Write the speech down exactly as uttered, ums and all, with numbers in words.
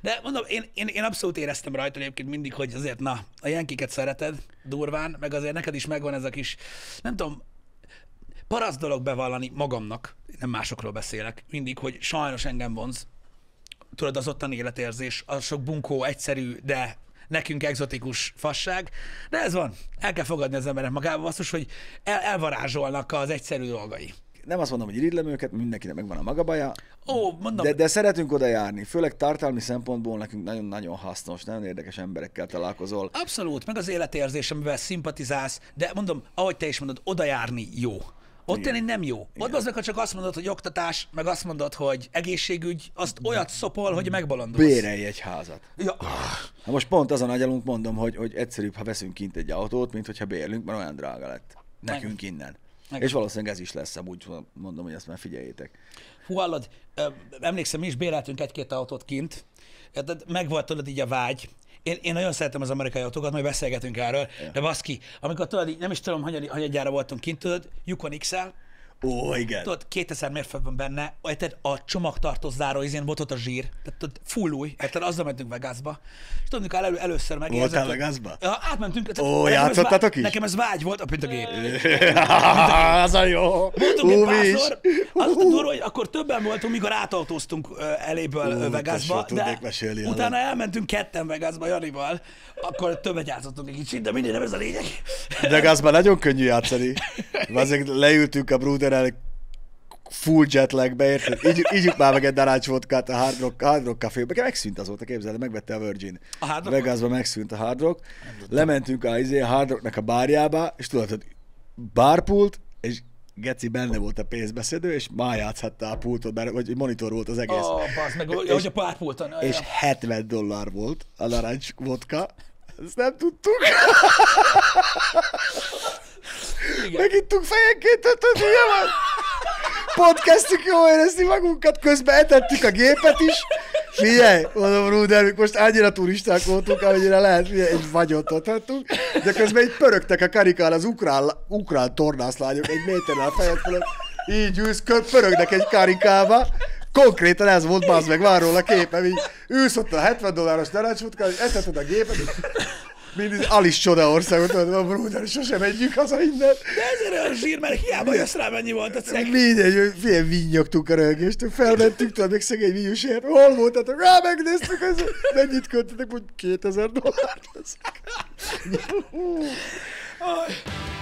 De mondom, én, én, én abszolút éreztem rajta egyébként mindig, hogy azért, na, a Yankiket szereted durván, meg azért neked is megvan ez a kis, nem tudom, paraszt dolog bevallani magamnak, nem másokról beszélek, mindig, hogy sajnos engem vonz, tudod, az ottani életérzés, az sok bunkó, egyszerű, de nekünk egzotikus fasság, de ez van. El kell fogadni az emberek magába, azt, hogy el, elvarázsolnak az egyszerű dolgai. Nem azt mondom, hogy irigylem őket, mindenkinek megvan a maga baja, Ó, mondom, de, de szeretünk oda járni, főleg tartalmi szempontból nekünk nagyon-nagyon hasznos, nagyon érdekes emberekkel találkozol. abszolút, meg az életérzés, amivel szimpatizálsz, de mondom, ahogy te is mondod, oda járni jó. Ott Igen. tenni nem jó. Ott az meg, ha csak azt mondod, hogy oktatás, meg azt mondod, hogy egészségügy, azt olyat szopol, hogy megbolondulsz. Bérelj egy házat. Ja. Na most pont azon agyalunk mondom, hogy, hogy egyszerűbb, ha veszünk kint egy autót, mint hogyha bérlünk, mert olyan drága lett. Nekünk innen. Meg. És valószínűleg ez is lesz, amúgy mondom, hogy ezt már figyeljétek. Hú, hallod, ö, emlékszem, mi is béreltünk egy-két autót kint, tehát megvolt tudod így a vágy. Én, én nagyon szeretem az amerikai autókat, majd beszélgetünk erről, Ja. de baszki, amikor tudod, így nem is tudom, hogy hanyadjára voltunk kint, tudod, Yukon iksz el, Ó, igen. tudod, kétezer mérföld van benne, érted, a csomagtartó záró izén volt ott a zsír, tehát tudod, full új, érted, azzal mentünk Vegasba, és tudod, mikor elő, először megérzett. Voltál hogy- Vegasba? Ja, átmentünk. tehát Ó, nekem ez játszottatok vágy- is? Nekem ez vágy volt, a mint a gép. Az a jó. Voltunk egy Ú, mi is. párszor, az a durva, hogy akkor többen voltunk, mikor átautóztunk ö, eléből ö, Ú, Vegasba, tesó, tudnék de mesélni, utána elmentünk ketten Vegasba Janival, akkor többet játszottunk egy kicsit, de mindegy, nem ez a lényeg. Vegasban nagyon könnyű játszani. Azért leültünk a Bruderrel full jetlagbe, érted? Ígyük, ígyük már meg egy darács vodkát a Hard Rock, Hard Rock Cafébe. Megszűnt azóta, képzeld, megvette a Virgin. A Hard Rockot? Vegasban megszűnt a Hard Rock. Lementünk a, izé, a Hard Rocknak a bárjába, és tudod, hogy bárpult, és Geci benne volt a pénzbeszedő, és már játszhatta a pultot, mert vagy monitor volt az egész. Ó, bazd meg, hogy a párpulton. És hetven dollár volt a narancs vodka. Ezt nem tudtuk. Megittunk fejenként ötöt, ugye van? Pont kezdtük jól érezni magunkat, közben etettük a gépet is. Figyelj, mondom, Ruder, most annyira turisták voltunk, amennyire lehet, figyelj, egy vagyont adhattunk, de közben így pörögtek a karikán az ukrán, ukrán tornászlányok egy méterrel a fejed fölött, így ülsz, kö- pörögnek egy karikába, konkrétan ez volt, bazd meg, van róla képem, így ülsz ott a hetven dolláros narancsvodkán, és eteted a gépet, mindig Alice csoda országot, mondom, Bruder, sosem menjünk haza innen. De ezért olyan zsír, mert hiába jössz rá, mennyi volt a cég. Mindegy, hogy fél vinnyogtunk a röhögéstől, felmentünk, tudod, még szegény vinyusért, hol voltatok? Rá, megnéztük, ez, mennyit költetek, hogy kétezer dollárt. Aj.